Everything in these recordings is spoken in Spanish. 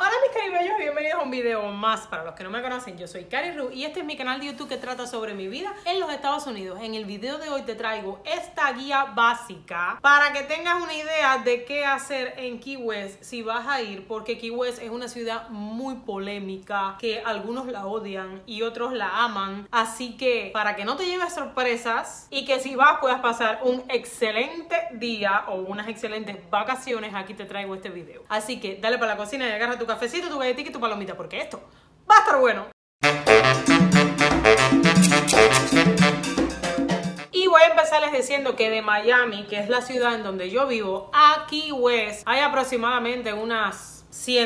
Hola mis caribellos y bienvenidos a un video más. Para los que no me conocen, yo soy Cari Ru y este es mi canal de YouTube que trata sobre mi vida en los Estados Unidos. En el video de hoy te traigo esta guía básica para que tengas una idea de qué hacer en Key West si vas a ir, porque Key West es una ciudad muy polémica, que algunos la odian y otros la aman. Así que para que no te lleves sorpresas y que si vas puedas pasar un excelente día o unas excelentes vacaciones, aquí te traigo este video. Así que dale para la cocina y agarra tu cafecito, tu galletita y tu palomita, porque esto va a estar bueno. Y voy a empezarles diciendo que de Miami, que es la ciudad en donde yo vivo, a Key West hay aproximadamente unas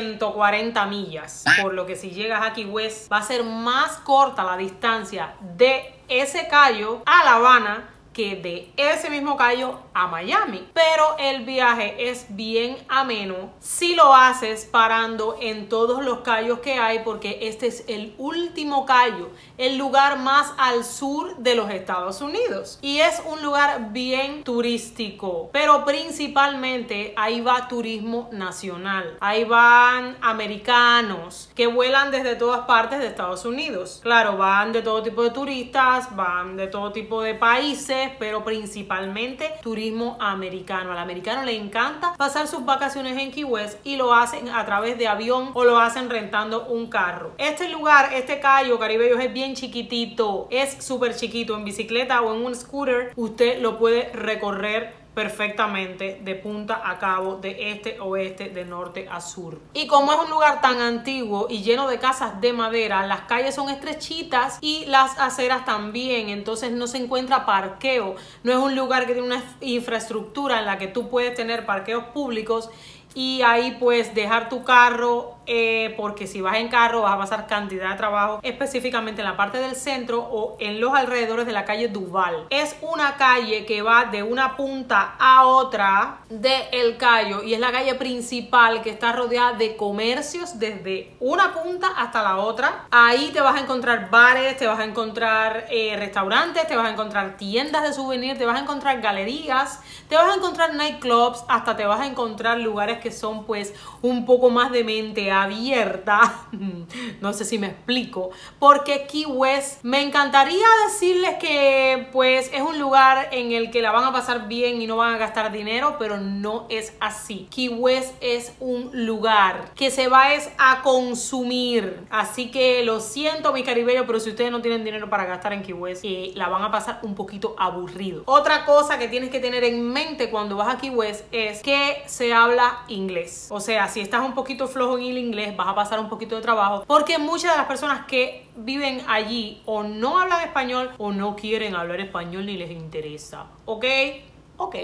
140 millas, por lo que si llegas a Key West va a ser más corta la distancia de ese callo a La Habana que de ese mismo callo a Miami. Pero el viaje es bien ameno si lo haces parando en todos los callos que hay, porque este es el último callo, el lugar más al sur de los Estados Unidos. Y es un lugar bien turístico, pero principalmente ahí va turismo nacional. Ahí van americanos que vuelan desde todas partes de Estados Unidos. Claro, van de todo tipo de turistas, van de todo tipo de países, pero principalmente turismo americano. Al americano le encanta pasar sus vacaciones en Key West y lo hacen a través de avión o lo hacen rentando un carro. Este lugar, este callo caribello, es bien chiquitito, es súper chiquito. En bicicleta o en un scooter usted lo puede recorrer perfectamente de punta a cabo, de este a oeste, de norte a sur. Y como es un lugar tan antiguo y lleno de casas de madera, las calles son estrechitas y las aceras también, entonces no se encuentra parqueo. No es un lugar que tiene una infraestructura en la que tú puedes tener parqueos públicos y ahí pues dejar tu carro, porque si vas en carro vas a pasar cantidad de trabajo, específicamente en la parte del centro o en los alrededores de la calle Duval. Es una calle que va de una punta a otra del callo y es la calle principal que está rodeada de comercios desde una punta hasta la otra. Ahí te vas a encontrar bares, te vas a encontrar restaurantes, te vas a encontrar tiendas de souvenirs, te vas a encontrar galerías, te vas a encontrar nightclubs, hasta te vas a encontrar lugares que son pues un poco más de mente abierta. No sé si me explico, porque Key West, me encantaría decirles que pues es un lugar en el que la van a pasar bien y no van a gastar dinero, pero no es así. Key West es un lugar que se va a consumir, así que lo siento mi caribello, pero si ustedes no tienen dinero para gastar en Key West, la van a pasar un poquito aburrido. Otra cosa que tienes que tener en mente cuando vas a Key West es que se habla inglés. O sea, si estás un poquito flojo en el inglés, vas a pasar un poquito de trabajo, porque muchas de las personas que viven allí o no hablan español o no quieren hablar español ni les interesa. ¿Ok? Ok.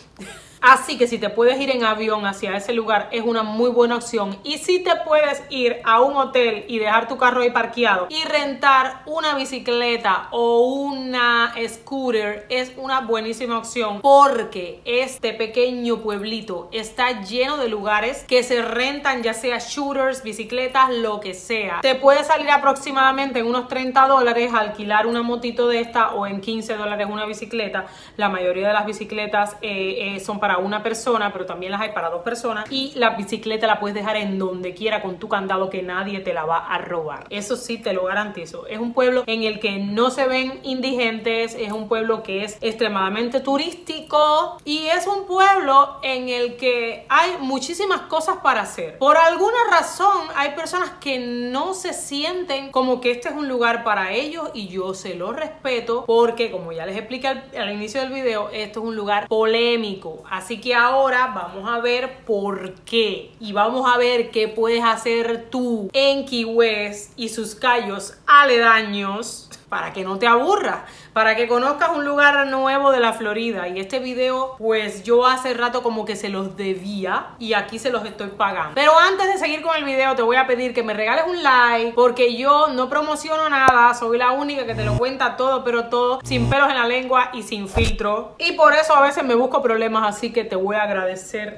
Así que si te puedes ir en avión hacia ese lugar es una muy buena opción. Y si te puedes ir a un hotel y dejar tu carro ahí parqueado y rentar una bicicleta o una scooter, es una buenísima opción, porque este pequeño pueblito está lleno de lugares que se rentan, ya sea scooters, bicicletas, lo que sea. Te puede salir aproximadamente en unos $30 alquilar una motito de esta, o en $15 una bicicleta. La mayoría de las bicicletas son para una persona, pero también las hay para dos personas, y la bicicleta la puedes dejar en donde quiera con tu candado, que nadie te la va a robar. Eso sí te lo garantizo. Es un pueblo en el que no se ven indigentes, es un pueblo que es extremadamente turístico y es un pueblo en el que hay muchísimas cosas para hacer. Por alguna razón hay personas que no se sienten como que este es un lugar para ellos, y yo se lo respeto, porque como ya les expliqué al inicio del video, esto es un lugar polémico. Así que ahora vamos a ver por qué y vamos a ver qué puedes hacer tú en Key West y sus callos aledaños para que no te aburras, para que conozcas un lugar nuevo de la Florida. Y este video pues yo hace rato como que se los debía y aquí se los estoy pagando. Pero antes de seguir con el video te voy a pedir que me regales un like, porque yo no promociono nada, soy la única que te lo cuenta todo, pero todo sin pelos en la lengua y sin filtro, y por eso a veces me busco problemas, así que te voy a agradecer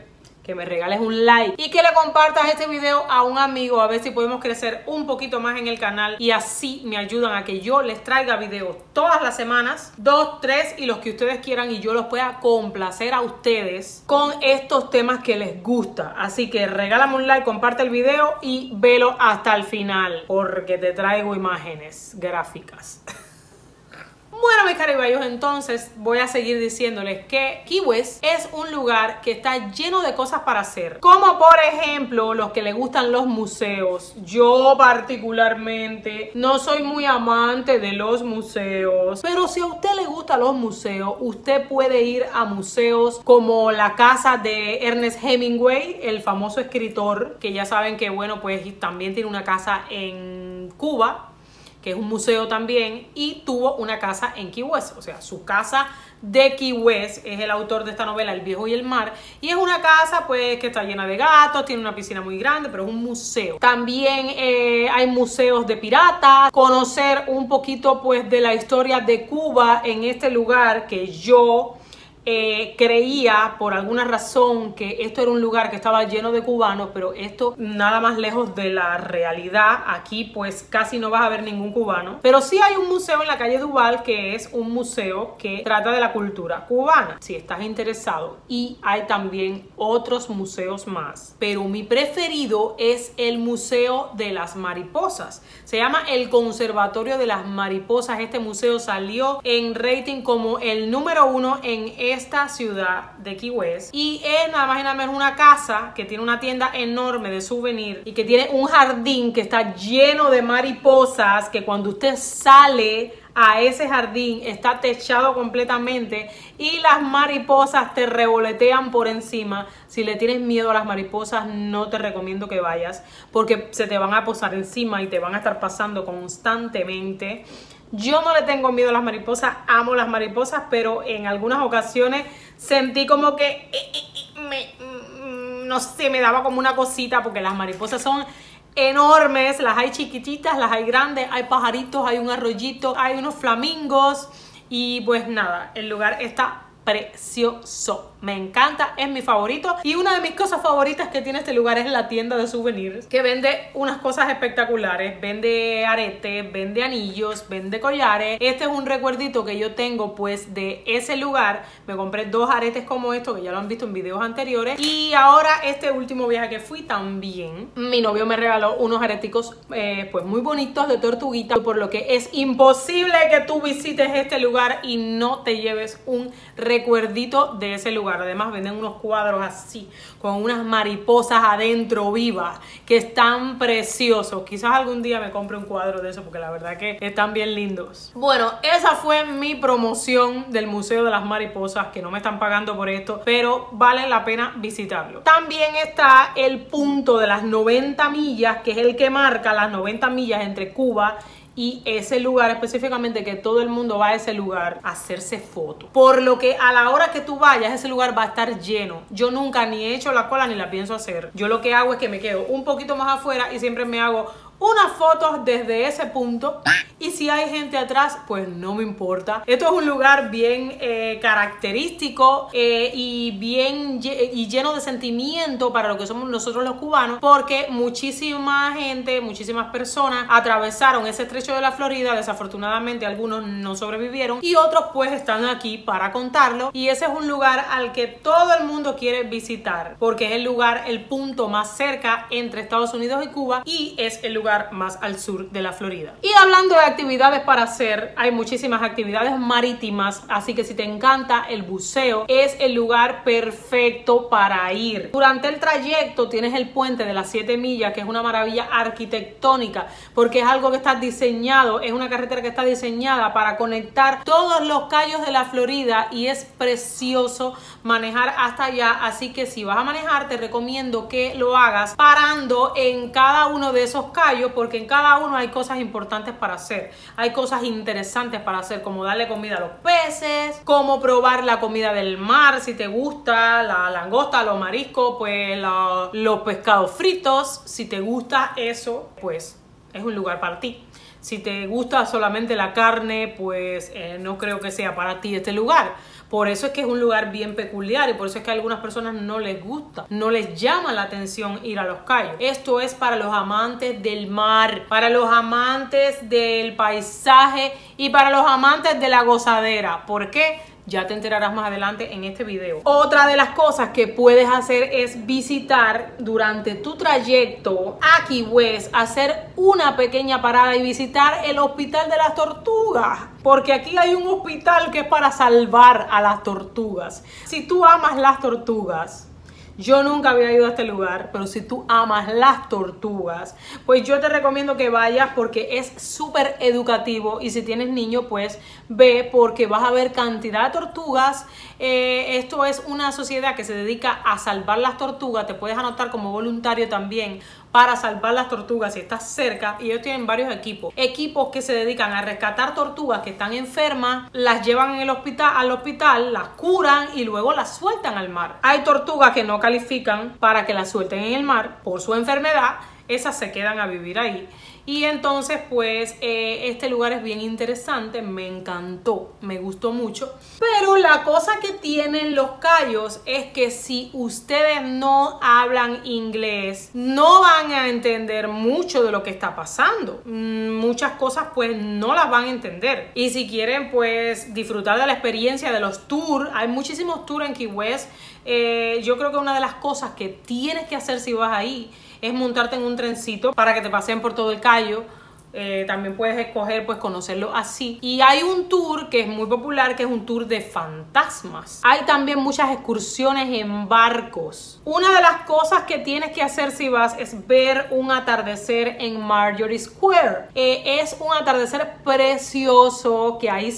que me regales un like y que le compartas este video a un amigo, a ver si podemos crecer un poquito más en el canal, y así me ayudan a que yo les traiga videos todas las semanas, 2, 3 y los que ustedes quieran, y yo los pueda complacer a ustedes con estos temas que les gusta. Así que regálame un like, comparte el video y velo hasta el final, porque te traigo imágenes gráficas. Bueno, mis caribayos, entonces voy a seguir diciéndoles que Key West es un lugar que está lleno de cosas para hacer, como por ejemplo los que les gustan los museos. Yo particularmente no soy muy amante de los museos, pero si a usted le gustan los museos, usted puede ir a museos como la casa de Ernest Hemingway, el famoso escritor, que ya saben que bueno, pues también tiene una casa en Cuba, que es un museo también, y tuvo una casa en Key West. O sea, su casa de Key West es el autor de esta novela, El viejo y el mar, y es una casa pues que está llena de gatos, tiene una piscina muy grande, pero es un museo. También hay museos de piratas, conocer un poquito pues de la historia de Cuba en este lugar, que yo creía por alguna razón que esto era un lugar que estaba lleno de cubanos, pero esto nada más lejos de la realidad. Aquí pues casi no vas a ver ningún cubano, pero sí hay un museo en la calle Duval que es un museo que trata de la cultura cubana, si estás interesado, y hay también otros museos más, pero mi preferido es el Museo de las Mariposas. Se llama el Conservatorio de las Mariposas. Este museo salió en rating como el número 1 en esta ciudad de Key West, y es nada más y nada menos una casa que tiene una tienda enorme de souvenir y que tiene un jardín que está lleno de mariposas, que cuando usted sale a ese jardín está techado completamente y las mariposas te revolotean por encima. Si le tienes miedo a las mariposas, no te recomiendo que vayas, porque se te van a posar encima y te van a estar pasando constantemente. Yo no le tengo miedo a las mariposas, amo las mariposas, pero en algunas ocasiones sentí como que no sé, me daba como una cosita, porque las mariposas son enormes, las hay chiquititas, las hay grandes, hay pajaritos, hay un arroyito, hay unos flamingos, y pues nada, el lugar está precioso, me encanta, es mi favorito. Y una de mis cosas favoritas que tiene este lugar es la tienda de souvenirs, que vende unas cosas espectaculares, vende aretes, vende anillos, vende collares. Este es un recuerdito que yo tengo pues de ese lugar. Me compré 2 aretes como estos, que ya lo han visto en videos anteriores, y ahora este último viaje que fui también mi novio me regaló unos areticos pues muy bonitos de tortuguita, por lo que es imposible que tú visites este lugar y no te lleves un recuerdito de ese lugar. Además venden unos cuadros así con unas mariposas adentro vivas que están preciosos. Quizás algún día me compre un cuadro de eso, porque la verdad que están bien lindos. Bueno, esa fue mi promoción del Museo de las Mariposas, que no me están pagando por esto, pero vale la pena visitarlo. También está el punto de las 90 millas, que es el que marca las 90 millas entre Cuba y ese lugar específicamente, que todo el mundo va a ese lugar a hacerse fotos. Por lo que a la hora que tú vayas, ese lugar va a estar lleno. Yo nunca ni he hecho la cola ni la pienso hacer. Yo lo que hago es que me quedo un poquito más afuera y siempre me hago unas fotos desde ese punto, y si hay gente atrás pues no me importa. Esto es un lugar bien característico y bien lleno de sentimiento para lo que somos nosotros los cubanos, porque muchísima gente, muchísimas personas atravesaron ese estrecho de la Florida. Desafortunadamente algunos no sobrevivieron y otros pues están aquí para contarlo, y ese es un lugar al que todo el mundo quiere visitar, porque es el lugar, el punto más cerca entre Estados Unidos y Cuba, y es el lugar más al sur de la Florida. Y hablando de actividades para hacer, hay muchísimas actividades marítimas, así que si te encanta el buceo, es el lugar perfecto para ir. Durante el trayecto tienes el puente de las 7 millas, que es una maravilla arquitectónica, porque es algo que está diseñado, es una carretera que está diseñada para conectar todos los cayos de la Florida, y es precioso manejar hasta allá. Así que si vas a manejar, te recomiendo que lo hagas parando en cada uno de esos cayos, porque en cada uno hay cosas importantes para hacer, hay cosas interesantes para hacer, como darle comida a los peces, como probar la comida del mar, si te gusta la langosta, los mariscos, pues los pescados fritos. Si te gusta eso, pues es un lugar para ti. Si te gusta solamente la carne, pues no creo que sea para ti este lugar. Por eso es que es un lugar bien peculiar y por eso es que a algunas personas no les gusta, no les llama la atención ir a Los Cayos. Esto es para los amantes del mar, para los amantes del paisaje y para los amantes de la gozadera. ¿Por qué? Ya te enterarás más adelante en este video. Otra de las cosas que puedes hacer es visitar durante tu trayecto a Key West, hacer una pequeña parada y visitar el Hospital de las Tortugas. Porque aquí hay un hospital que es para salvar a las tortugas. Si tú amas las tortugas, yo nunca había ido a este lugar, pero si tú amas las tortugas, pues yo te recomiendo que vayas porque es súper educativo y si tienes niños, pues ve porque vas a ver cantidad de tortugas. Esto es una sociedad que se dedica a salvar las tortugas. Te puedes anotar como voluntario también para salvar las tortugas si estás cerca y ellos tienen varios equipos que se dedican a rescatar tortugas que están enfermas, las llevan en el hospital, al hospital, las curan y luego las sueltan al mar. Hay tortugas que no califican para que las suelten en el mar por su enfermedad, esas se quedan a vivir ahí. Y entonces pues este lugar es bien interesante, me encantó, me gustó mucho. Pero la cosa que tienen Los Cayos es que si ustedes no hablan inglés, no van a entender mucho de lo que está pasando. Muchas cosas pues no las van a entender. Y si quieren pues disfrutar de la experiencia de los tours, hay muchísimos tours en Key West. Yo creo que una de las cosas que tienes que hacer si vas ahí es montarte en un trencito para que te paseen por todo el Cayo. También puedes escoger pues conocerlo así. Y hay un tour que es muy popular, que es un tour de fantasmas. Hay también muchas excursiones en barcos. Una de las cosas que tienes que hacer si vas es ver un atardecer en Marjorie Square. Es un atardecer precioso, que ahí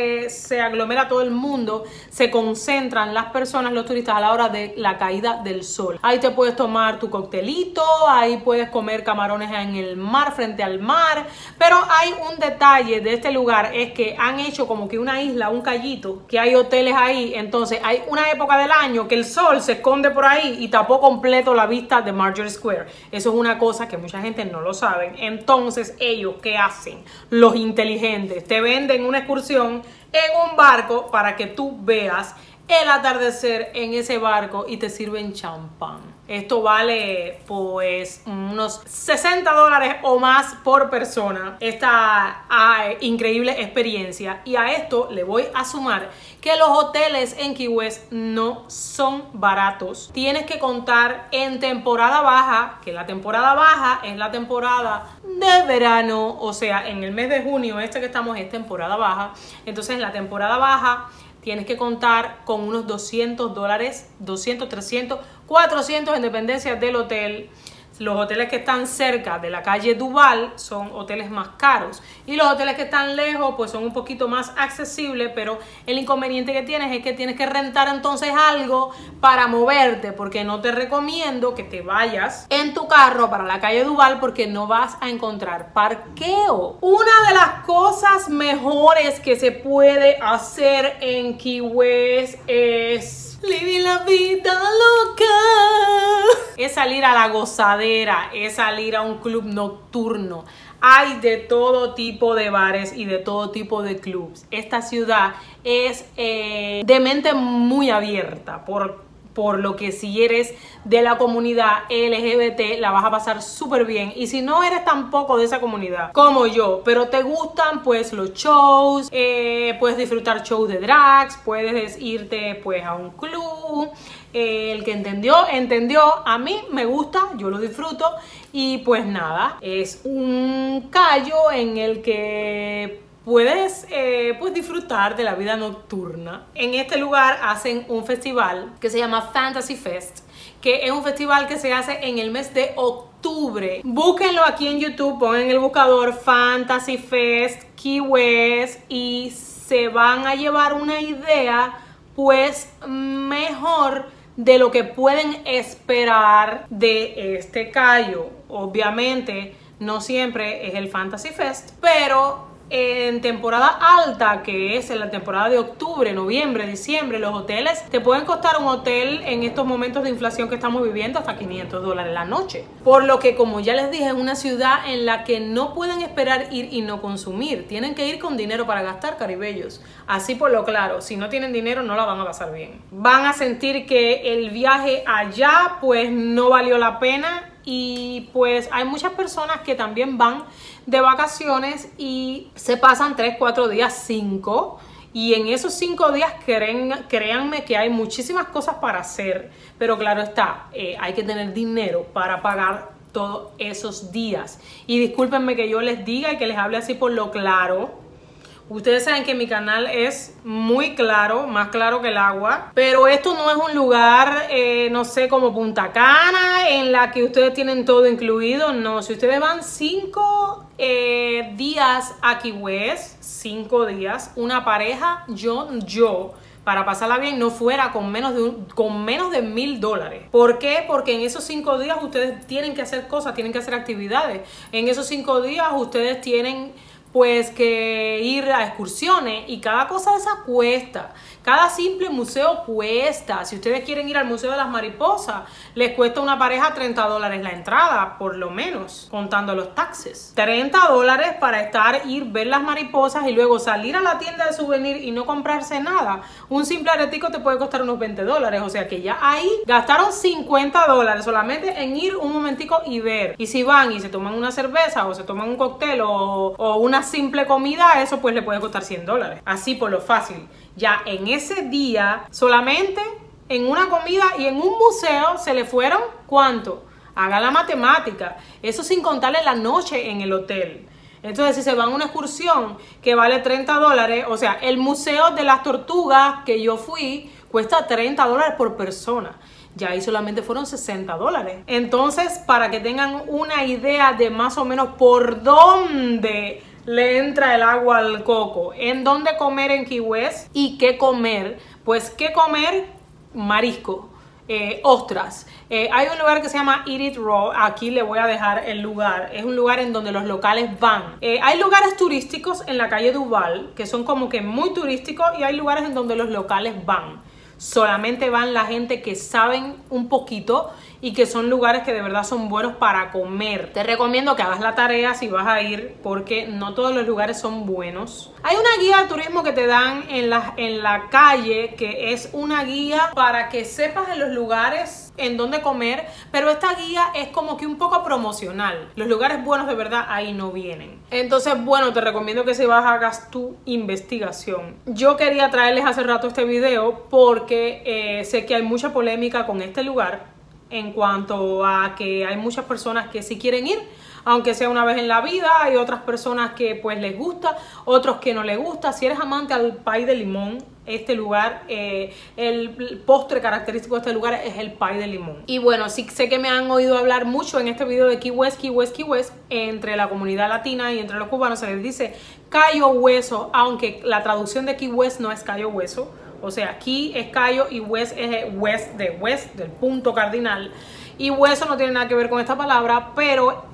se aglomera todo el mundo, se concentran las personas, los turistas a la hora de la caída del sol. Ahí te puedes tomar tu coctelito, ahí puedes comer camarones en el mar, frente al mar. Pero hay un detalle de este lugar, es que han hecho como que una isla, un cayito, que hay hoteles ahí. Entonces hay una época del año que el sol se esconde por ahí y tapó completo la vista de Marjorie Square. Eso es una cosa que mucha gente no lo sabe. Entonces ellos, ¿qué hacen? Los inteligentes te venden una excursión en un barco para que tú veas el atardecer en ese barco y te sirven champán. Esto vale pues unos $60 o más por persona, esta increíble experiencia. Y a esto le voy a sumar que los hoteles en Key West no son baratos. Tienes que contar en temporada baja, que la temporada baja es la temporada de verano, o sea, en el mes de junio, que estamos es temporada baja. Entonces en la temporada baja tienes que contar con unos $200, 200, 300, 400 en dependencia del hotel. Los hoteles que están cerca de la calle Duval son hoteles más caros y los hoteles que están lejos pues son un poquito más accesibles, pero el inconveniente que tienes es que tienes que rentar entonces algo para moverte, porque no te recomiendo que te vayas en tu carro para la calle Duval porque no vas a encontrar parqueo. Una de las cosas mejores que se puede hacer en Key West es vivir la vida loca. Es salir a la gozadera, es salir a un club nocturno. Hay de todo tipo de bares y de todo tipo de clubs. Esta ciudad es de mente muy abierta, por lo que si eres de la comunidad LGBT la vas a pasar súper bien. Y si no eres tampoco de esa comunidad como yo, pero te gustan pues los shows, puedes disfrutar shows de drags, puedes irte pues a un club. El que entendió, a mí me gusta, yo lo disfruto. Y pues nada, es un Cayo en el que puedes pues disfrutar de la vida nocturna. En este lugar hacen un festival que se llama Fantasy Fest, que es un festival que se hace en el mes de octubre. Búsquenlo aquí en YouTube, pongan en el buscador Fantasy Fest Key West y se van a llevar una idea pues mejor de lo que pueden esperar de este Cayo. Obviamente no siempre es el Fantasy Fest, pero en temporada alta, que es en la temporada de octubre, noviembre, diciembre, los hoteles te pueden costar un hotel en estos momentos de inflación que estamos viviendo hasta $500 la noche. Por lo que, como ya les dije, es una ciudad en la que no pueden esperar ir y no consumir. Tienen que ir con dinero para gastar, caribellos. Así por lo claro, si no tienen dinero no la van a pasar bien. Van a sentir que el viaje allá pues no valió la pena. Y pues hay muchas personas que también van de vacaciones y se pasan 3, 4 días, 5. Y en esos 5 días créanme que hay muchísimas cosas para hacer. Pero claro está, hay que tener dinero para pagar todos esos días. Y discúlpenme que yo les diga y que les hable así por lo claro. Ustedes saben que mi canal es muy claro, más claro que el agua, pero esto no es un lugar, no sé, como Punta Cana, en la que ustedes tienen todo incluido. No, si ustedes van 5 días a Key West, 5 días, una pareja, yo para pasarla bien no fuera con menos de $1,000. ¿Por qué? Porque en esos 5 días ustedes tienen que hacer cosas, tienen que hacer actividades. En esos 5 días ustedes tienen pues que ir a excursiones y cada cosa de esa cuesta. Cada simple museo cuesta. Si ustedes quieren ir al Museo de las Mariposas, les cuesta una pareja $30 la entrada, por lo menos, contando los taxes. $30 para ir, ver las mariposas y luego salir a la tienda de souvenir y no comprarse nada. Un simple aretico te puede costar unos $20. O sea que ya ahí gastaron $50 solamente en ir un momentico y ver. Y si van y se toman una cerveza o se toman un cóctel o una simple comida, eso pues le puede costar $100. Así por lo fácil. Ya en ese día, solamente en una comida y en un museo se le fueron, ¿cuánto? Haga la matemática. Eso sin contarle la noche en el hotel. Entonces, si se van a una excursión que vale $30, o sea, el Museo de las Tortugas que yo fui cuesta $30 por persona. Ya ahí solamente fueron $60. Entonces, para que tengan una idea de más o menos por dónde le entra el agua al coco, en dónde comer en Key West y qué comer, pues qué comer, marisco, ostras. Hay un lugar que se llama Eat It Raw, aquí le voy a dejar el lugar, es un lugar en donde los locales van. Hay lugares turísticos en la calle Duval que son como que muy turísticos y hay lugares en donde los locales van. Solamente van la gente que saben un poquito y que son lugares que de verdad son buenos para comer. Te recomiendo que hagas la tarea si vas a ir, porque no todos los lugares son buenos. Hay una guía de turismo que te dan en la calle, que es una guía para que sepas en los lugares en dónde comer, pero esta guía es como que un poco promocional. Los lugares buenos de verdad ahí no vienen. Entonces, bueno, te recomiendo que si vas hagas tu investigación. Yo quería traerles hace rato este video porque sé que hay mucha polémica con este lugar en cuanto a que hay muchas personas que sí quieren ir, aunque sea una vez en la vida. Hay otras personas que pues les gusta, otros que no les gusta. Si eres amante al pay de limón, este lugar, el postre característico de este lugar es el pay de limón. Y bueno, sí sé que me han oído hablar mucho en este video de Key West, Key West, Key West. Entre la comunidad latina y entre los cubanos se les dice Cayo Hueso, aunque la traducción de Key West no es Cayo Hueso. O sea, aquí es Cayo y West es West, del punto cardinal. Y hueso no tiene nada que ver con esta palabra, pero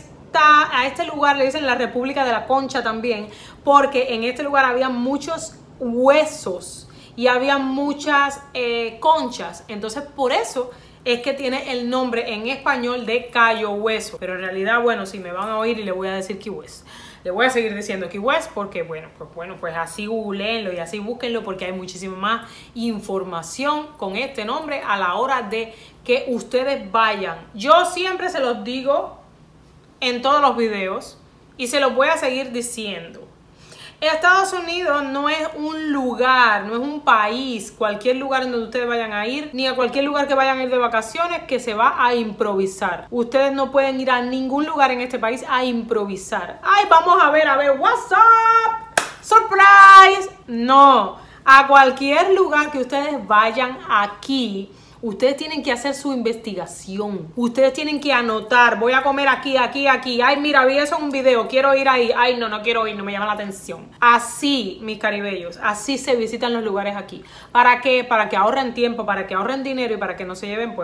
a este lugar le dicen la República de la Concha también, porque en este lugar había muchos huesos y había muchas conchas. Entonces, por eso es que tiene el nombre en español de Cayo Hueso. Pero en realidad, bueno, si me van a oír y le voy a decir Key West. Le voy a seguir diciendo Key West porque, bueno, pues así googleenlo y así búsquenlo, porque hay muchísima más información con este nombre a la hora de que ustedes vayan. Yo siempre se los digo en todos los videos y se los voy a seguir diciendo. Estados Unidos no es un lugar, no es un país, cualquier lugar en donde ustedes vayan a ir, ni a cualquier lugar que vayan a ir de vacaciones, que se va a improvisar. Ustedes no pueden ir a ningún lugar en este país a improvisar. Ay, vamos a ver, what's up, surprise. No, a cualquier lugar que ustedes vayan aquí, ustedes tienen que hacer su investigación. Ustedes tienen que anotar. Voy a comer aquí, aquí, aquí. Ay, mira, vi eso en un video. Quiero ir ahí. Ay, no quiero ir. No me llama la atención. Así, mis caribellos, así se visitan los lugares aquí. ¿Para qué? Para que ahorren tiempo, para que ahorren dinero y para que no se lleven pues una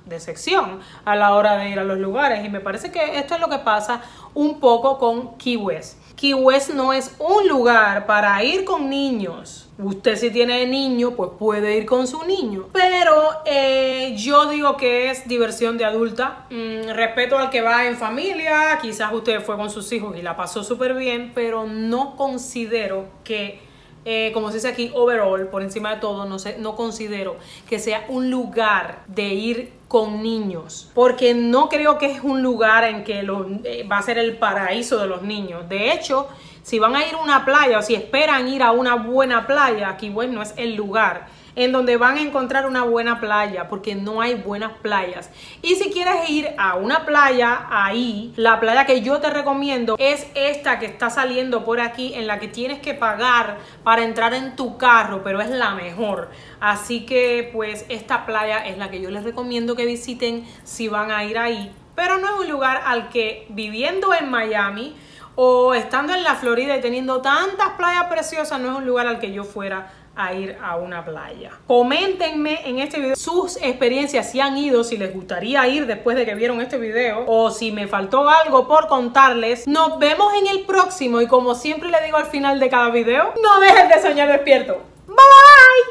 decepción a la hora de ir a los lugares. Y me parece que esto es lo que pasa un poco con Key West. Key West no es un lugar para ir con niños. Usted si tiene niño, pues puede ir con su niño. Pero yo digo que es diversión de adulta. Respeto al que va en familia. Quizás usted fue con sus hijos y la pasó súper bien. Pero no considero que, como se dice aquí, overall, por encima de todo, no considero que sea un lugar de ir con niños, porque no creo que es un lugar en que va a ser el paraíso de los niños. De hecho, si van a ir a una playa o si esperan ir a una buena playa, aquí bueno, no es el lugar en donde van a encontrar una buena playa, porque no hay buenas playas. Y si quieres ir a una playa, ahí, la playa que yo te recomiendo es esta que está saliendo por aquí, en la que tienes que pagar para entrar en tu carro, pero es la mejor. Así que pues esta playa es la que yo les recomiendo que visiten si van a ir ahí. Pero no es un lugar al que, viviendo en Miami o estando en la Florida y teniendo tantas playas preciosas, no es un lugar al que yo fuera a ir a una playa. Coméntenme en este video sus experiencias, si han ido, si les gustaría ir después de que vieron este video, o si me faltó algo por contarles. Nos vemos en el próximo y como siempre le digo al final de cada video, no dejen de soñar despierto. Bye bye.